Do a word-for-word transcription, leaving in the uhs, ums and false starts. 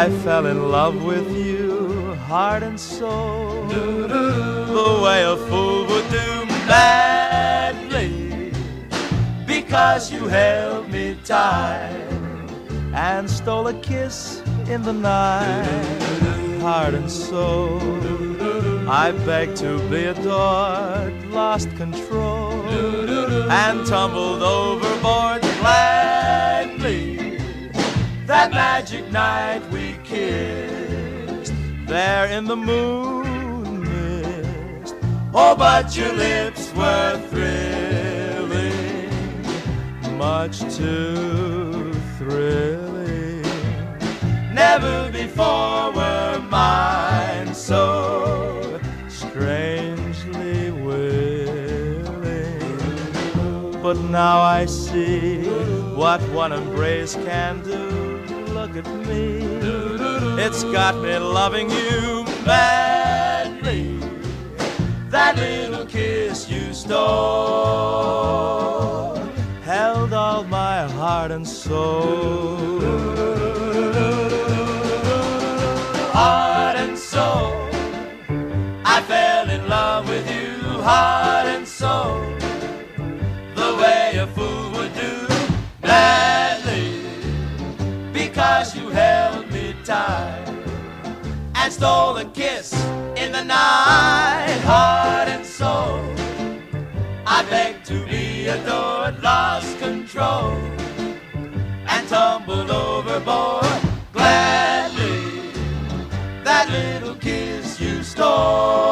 I fell in love with you, heart and soul, the way a fool would do madly, because you held me tight and stole a kiss in the night, heart and soul. I begged to be adored, lost control, and tumbled overboard gladly. That magic night we kissed, there in the moon mist. Oh, but your lips were thrilling, much too thrilling. Never before were mine so strangely willing. But now I see what one embrace can do. Look at me, it's got me loving you madly. That little kiss you stole held all my heart and soul. Heart and soul, I fell in love with you, heart and soul, the way a fool would do gladly, because you held me tight and stole a kiss in the night, heart and soul. I begged to be adored, lost control, and tumbled overboard. That little kiss you stole